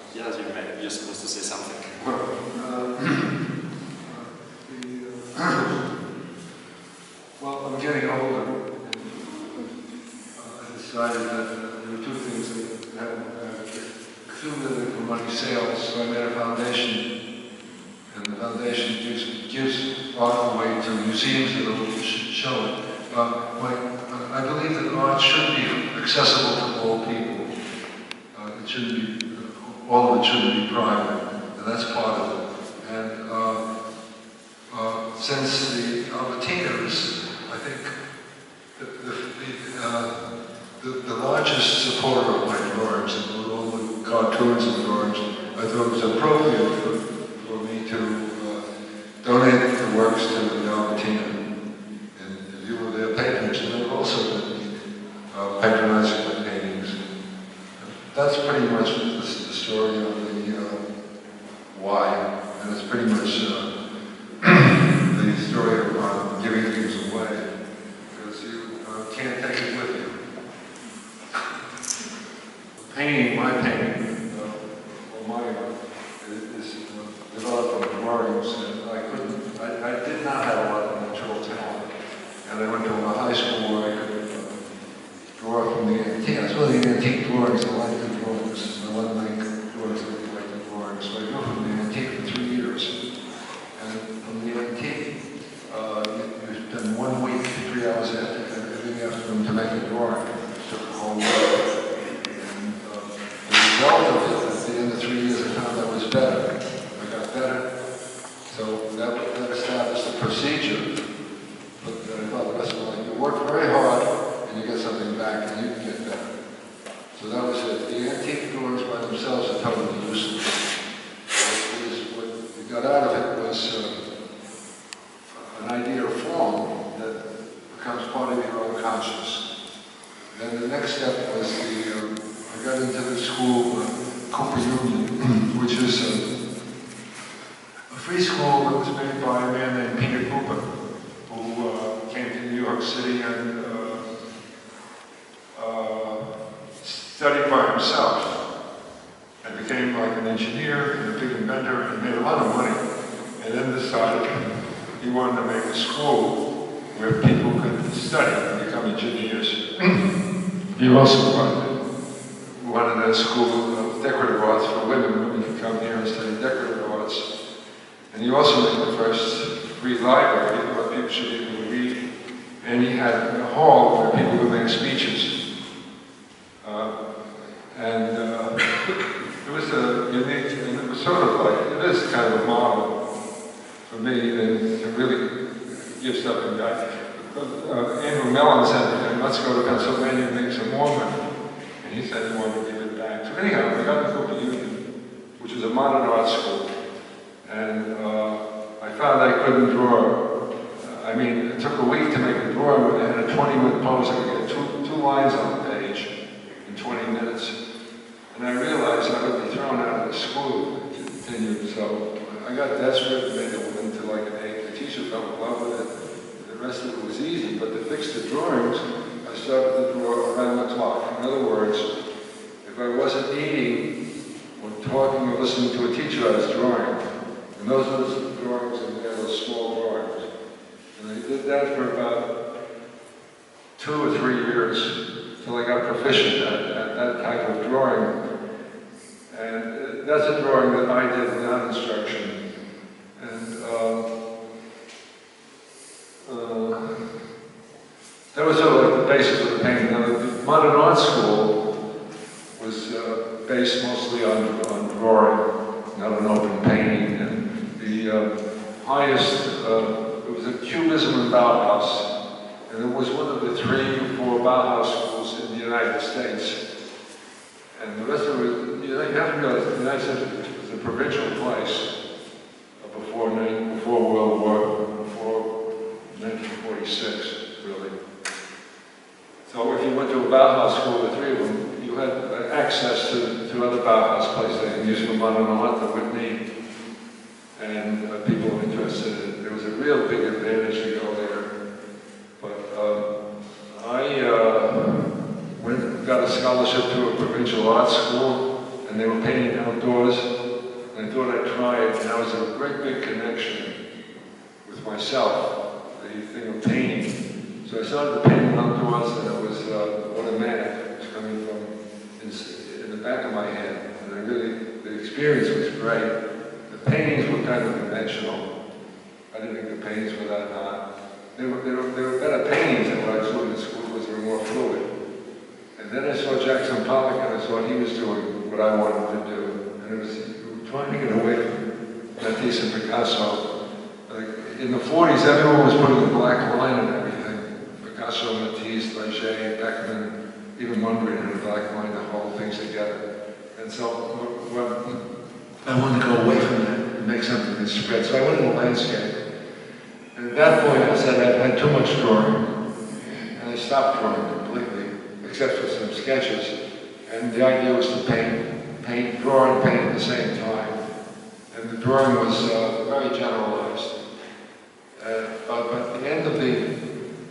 Yeah, you're supposed to say something. Well, I'm getting older. I decided that there were two things that had accumulated from money sales, so I made a foundation, and the foundation gives art away to museums that will show it. I believe that art should be accessible to all people. It shouldn't be, all of it shouldn't be private, and that's part of it. And since the Albertinos, I think the largest supporter of my drawings, and with all the cartoons and drawings, I thought it was appropriate for me to donate the works to the Albertina. And you were their patrons, and they've also been patronizing my paintings. That's pretty much the story of the why, and it's pretty much the story of giving things away, because you can't take it with you. My painting, or my art, is developed from drawings, and I did not have a lot of natural talent, and I went to a high school where I could draw from the antique. I was really antique drawings, I like the drawings, I want to make drawings that look like the drawings, so I drew from the antique for 3 years. And from the antique, you spend 1 week, 3 hours every afternoon to make a drawing. It took a whole day. And the result of it, at the end of 3 years, I found I was better. I got better. So that established a procedure. But I thought the rest of my life, you work very hard, and you get something back, and you can get better. So that was it. The antique drawings by themselves are totally useless. What we got out of it was an idea of form that becomes part of your own conscious. Then the next step was I got into the school, Cooper Union, which is a free school that was made by a man named Peter Cooper, who came to New York City and studied by himself, and became like an engineer and a big inventor, and made a lot of money. And then decided he wanted to make a school where people could study and become engineers. He also wanted a school of decorative arts for women. Women could come here and study decorative arts. And he also made the first free library where people should be able to read. And he had a hall where people could make speeches. It was a unique, and it was sort of like, it is kind of a model for me to really give something back. Andrew Mellon said, let's go to Pennsylvania and make some more money. And he said he wanted to give it back. So anyhow, we got to Cooper Union, which is a modern art school. And I found I couldn't draw. I mean, it took a week to make a drawing, but I had a 20-minute pose. I could get two lines on the page in 20 minutes. And I realized I would be thrown out of the school to continue. So I got desperate and made it into like an 8. The teacher fell in love with it. The rest of it was easy, but to fix the drawings, I started to draw around the clock. In other words, if I wasn't eating or talking or listening to a teacher, I was drawing. And those were the drawings in there, those small drawings. And I did that for about 2 or 3 years till I got proficient at that type of drawing. And that's a drawing that I did without instruction. And that was sort of like the basis of the painting. Now, the modern art school was based mostly on drawing, not on open painting. And the highest, it was a Cubism and Bauhaus, and it was one of the 3 or 4 Bauhaus schools in the United States. And the rest of it, you have to realize the United States was a provincial place before World War, before 1946, really. So if you went to a Bauhaus school, the 3 of them, you had access to other Bauhaus places, like the Museum of Modern Art, the Whitney, and people were interested in it. There was a real big advantage to go there. But I got a scholarship to a provincial art school, and they were painting outdoors, and I thought I'd try it, and that was a great big connection with myself, the thing of painting. So I started painting outdoors, and it was automatic. It was coming from in the back of my head, and the experience was great. The paintings were kind of conventional. I didn't think the paintings were that hard. They were better paintings than what I saw in the school, because they were more fluid. And then I saw Jackson Pollock, and I saw he was doing what I wanted to do. And it was trying to get away from Matisse and Picasso. Like, in the 40s, everyone was putting a black line in everything. Picasso, Matisse, Leger, Beckman, even Mondrian had a black line to hold things together. And so I wanted to go away from that and make something that spread. So I went into landscape. And at that point, I said I'd had too much drawing. And I stopped drawing completely, except for some sketches. And the idea was to draw and paint at the same time. And the drawing was very generalized. But at the end of the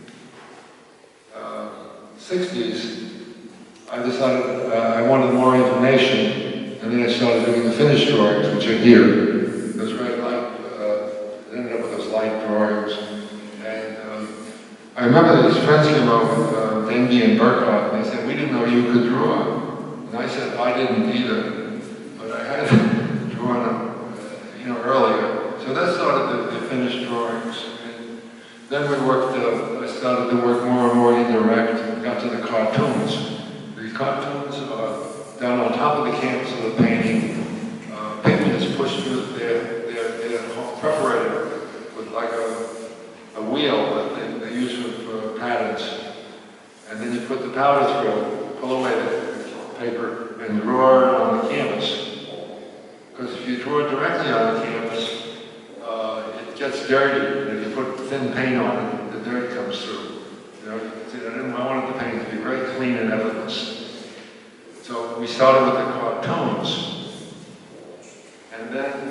60s, I decided I wanted more information, and then I started doing the finished drawings, which are here. Those red light, ended up with those light drawings. And I remember that his friends came out with Denji and Burkhardt, and they said, "We didn't know you could draw." And I said, "I didn't either, but I had drawn them, earlier." So that started the finished drawings. And then we worked. I started to work more and more indirect. And got to the cartoons. The cartoons down on top of the canvas of the painting. Pigments pushed through their perforated with like a wheel that they use for patterns. And then you put the powder through, pull away the paper, and draw it on the canvas. Because if you draw directly on the canvas, it gets dirty. And if you put thin paint on it, the dirt comes through. I wanted the paint to be very clean and effortless. So we started with the cartoons. And then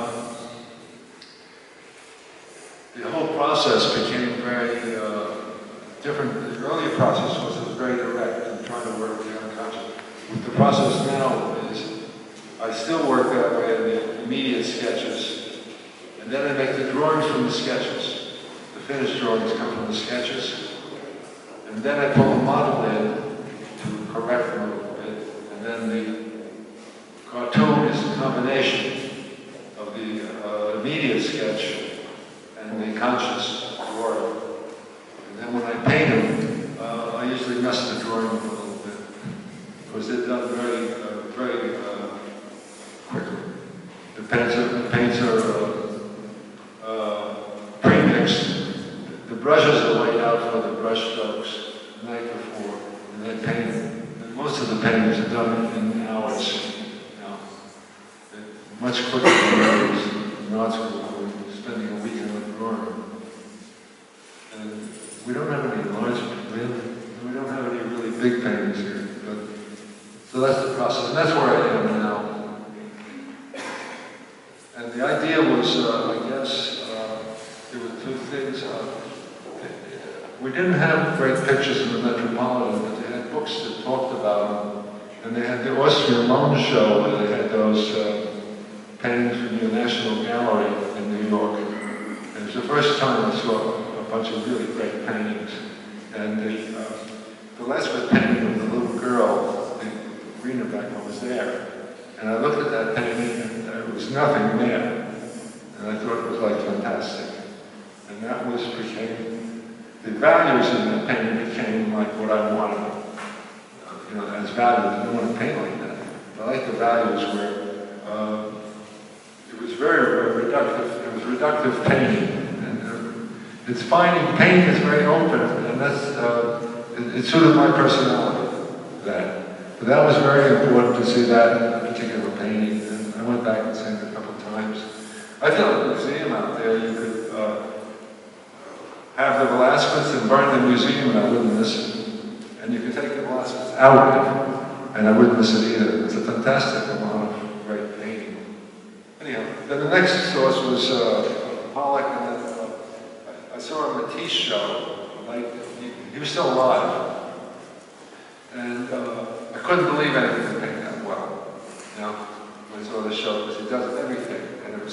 the whole process became very different. The earlier process was very direct and trying to work the unconscious. The process now is, I still work that way in the immediate sketches. And then I make the drawings from the sketches. The finished drawings come from the sketches. And then I pull a model in to correct them a little bit. And then the cartoon is a combination of the immediate sketch and the conscious drawing. And then when I paint them, I usually mess the drawing up a little bit, because they're done very quickly. The paints are pre-mixed. The brushes are laid out for the brush strokes the night before, and then painted. And most of the paintings are done in hours now. Much quicker than I was in art school, spending a weekend with drawing. And we don't have any large, we don't have any really big paintings here. But, so that's the process, and that's where I am now. And the idea was, I guess, there were two things. We didn't have great pictures in the Metropolitan, but they had books that talked about them. And they had the Austrian Loan Show, where they had those paintings from the National Gallery in New York. And it was the first time I saw a bunch of really great paintings. And the last painting of the little girl, Rena Beckman, was there. And I looked at that painting, and there was nothing there. And I thought it was like fantastic. And that became, the values in that painting became like what I wanted. As values. I don't want to paint like that. I like the values where it was very reductive. It was reductive painting. And it's finding paint is very open, and that's it suited my personality. But that was very important to see that particular painting. And I went back and sang it a couple of times. I feel a museum out there. You could have the Velázquez and burn the museum, and I wouldn't miss it. And you could take the Velázquez out, and I wouldn't miss it either. It's a fantastic amount of great painting. Anyhow, then the next source was Pollock, and then I saw a Matisse show. He was still alive. And I couldn't believe anything could paint that well.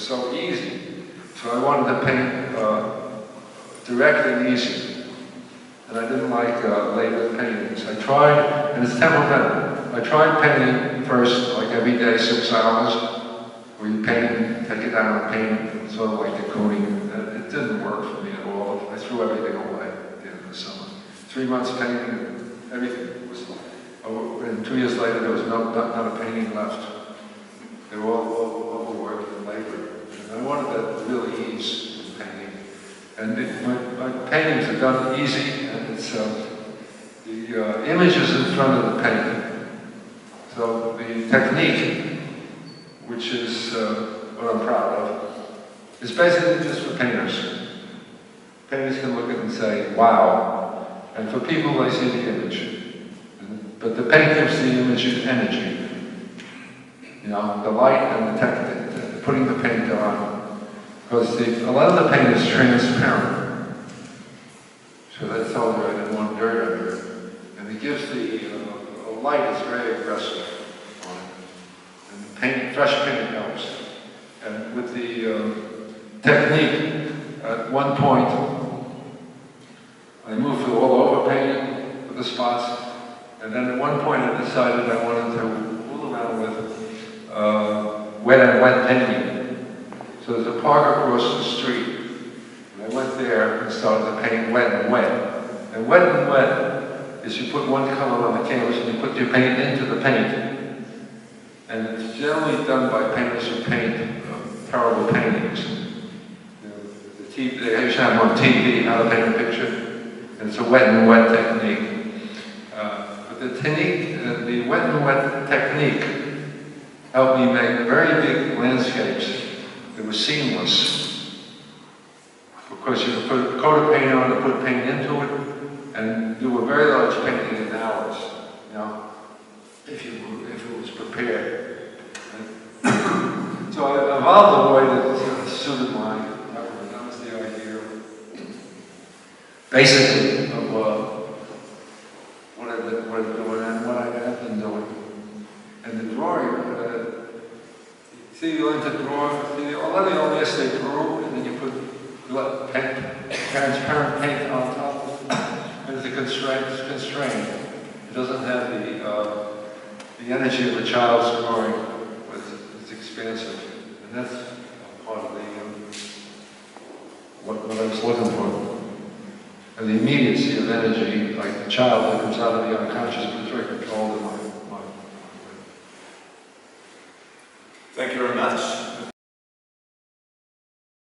so easy. So I wanted to paint direct and easy. And I didn't like labored paintings. I tried, and it's temperamental. I tried painting first, like every day, 6 hours, where you paint, take it down and paint, sort of like the coating. It didn't work for me at all. I threw everything away at the end of the summer. 3 months painting, everything was, and 2 years later, there was not a painting left. They were all overworked and labored. And I wanted that really ease in painting. And my paintings are done easy, and it's the image is in front of the painting. So the technique, which is what I'm proud of, is basically just for painters. Painters can look at it and say, wow. And for people, they see the image. But the paint gives the image energy. You know, the light and the technique, putting the paint on. Because a lot of the paint is transparent. So that's all there in one dirt under it. And it gives the light is very aggressive on it. And the paint, fresh paint helps. And with the technique, at one point, I moved to all over painting with the spots. And then at one point I decided I wanted to fool around with wet and wet painting. So there's a park across the street. And I went there and started to paint wet and wet. And wet is you put one color on the canvas and you put your paint into the paint. And it's generally done by painters who paint terrible paintings. You know, they used to have on TV how to paint a picture. And it's a wet and wet technique. But the technique, the wet and wet technique helped me make very big landscapes. It was seamless. Because you could put a coat of paint on and put paint into it and do a very large painting in hours, you know, if it was prepared. So I evolved a way that suited my temperament. That was the idea, basically, of what I've been doing and what I have been doing. And the drawing, see, you learn to draw, a lot of the old days they drew, and then you put transparent paint on top of it. And it's constrained. It doesn't have the energy of a child's drawing. It's expansive. And that's part of the, what I was looking for. And the immediacy of energy, like the child that comes out of the unconscious, but it's very controlled in my mind. Thank you very much.